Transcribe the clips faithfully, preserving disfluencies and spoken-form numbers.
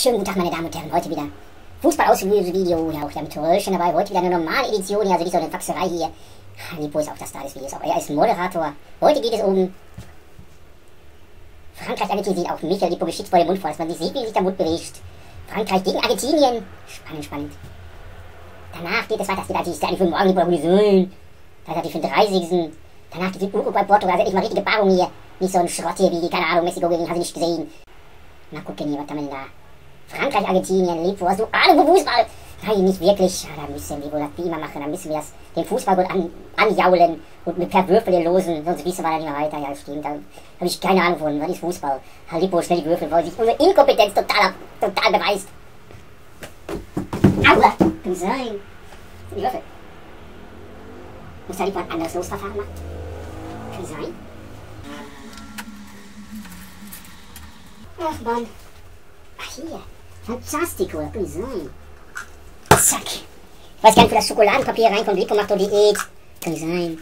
Schönen guten Tag, meine Damen und Herren. Heute wieder Fußball-Ausvideo. Ja, auch der mit Röllchen dabei. Heute wieder eine normale Edition. Also nicht so eine Faxerei hier. Lipo ist auch das Star des Videos. Auch er ist Moderator. Heute geht es um Frankreich, Argentinien. Sieht auch Michael Lipo geschickt vor dem Mund vor, dass man nicht sieht, wie sich der Mund bewegt. Frankreich gegen Argentinien. Spannend, spannend. Danach geht es weiter. Das geht eigentlich, eigentlich für morgen Lipo nicht sein. Das hat die fünfunddreißigsten. Danach geht es Uruguay, Portugal. Also echt mal richtige Paarung hier. Nicht so ein Schrott hier wie, keine Ahnung, Mexiko gegen, hast du nicht gesehen. Mal gucken hier, was haben wir denn da? Frankreich, Argentinien, Lipo, hast du Ahnung von Fußball? Nein, nicht wirklich. Ja, da müssen wir wohl das wie immer machen. Da müssen wir das, den Fußball gut an, anjaulen und mit per Würfel losen. Sonst wissen wir dann nicht mehr weiter. Ja, stimmt. Da habe ich keine Ahnung von. Was ist Fußball? Herr Lipo, schnell die Würfel, weil sich unsere Inkompetenz total, total beweist. Aua! Kann sein. Die Würfel. Muss da Lipo ein anderes Losverfahren machen? Kann sein. Ach Mann. Ach hier. Fantastico, das kann sein. Zack. Ich weiß gar nicht, wo das Schokoladenpapier reinkommt. Lipo macht doch Diät. Kann sein.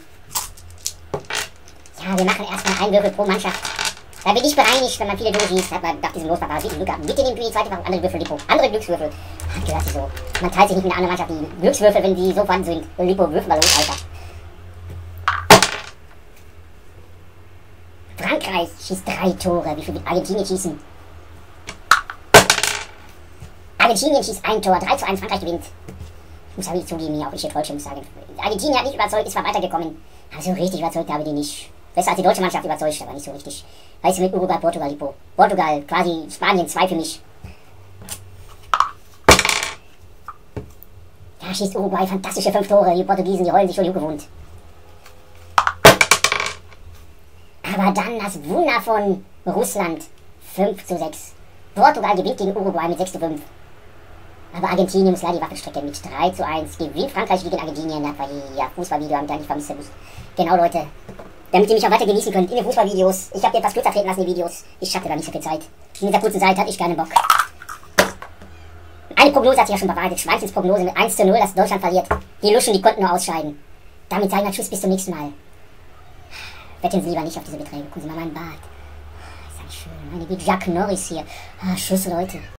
Ja, wir machen erstmal einen Würfel pro Mannschaft. Da bin ich bereinigt, wenn man viele durchliest. Hat man nach diesem Losverfahren wirklich Glück gehabt. Bitte nehmt die zweite Woche andere Würfel, Lipo. Andere Glückswürfel. Hat gehört sich so. Man teilt sich nicht mit einer anderen Mannschaft die Glückswürfel, wenn die so vorhanden sind. Lipo, würfel mal los, Alter. Frankreich schießt drei Tore. Wie viel wird Argentinien schießen? Argentinien schießt ein Tor. drei zu eins, Frankreich gewinnt. Ich muss aber nicht zugeben, hier auch ich hier Deutsche muss sagen. Argentinien hat nicht überzeugt, ist zwar weitergekommen. Aber so richtig überzeugt habe ich die nicht. Besser als die deutsche Mannschaft überzeugt, aber nicht so richtig. Weißt du, mit Uruguay, Portugal, Lipo. Portugal, quasi Spanien, zwei für mich. Da schießt Uruguay fantastische fünf Tore. Die Portugiesen, die heulen sich schon ungewohnt. Aber dann das Wunder von Russland. fünf zu sechs. Portugal gewinnt gegen Uruguay mit sechs zu fünf. Aber Argentinien muss leider die Waffenstrecke mit drei zu eins. Gewinnt Frankreich gegen Argentinien. Das war hier Fußballvideo, haben wir eigentlich vermisst. Genau, Leute. Damit ihr mich auch weiter genießen könnt in den Fußballvideos. Ich habe die etwas kürzer treten lassen, die Videos. Ich hatte da nicht so viel Zeit. In dieser kurzen Zeit hatte ich keinen Bock. Eine Prognose hat sich ja schon bewahrheitet. Schweinchens Prognose mit eins zu null, dass Deutschland verliert. Die Luschen, die konnten nur ausscheiden. Damit sagen wir Tschüss, bis zum nächsten Mal. Wetten Sie lieber nicht auf diese Beträge. Gucken Sie mal meinen Bart. Ist das schön. Meine wie Jack Norris hier. Ah, Tschüss, Leute.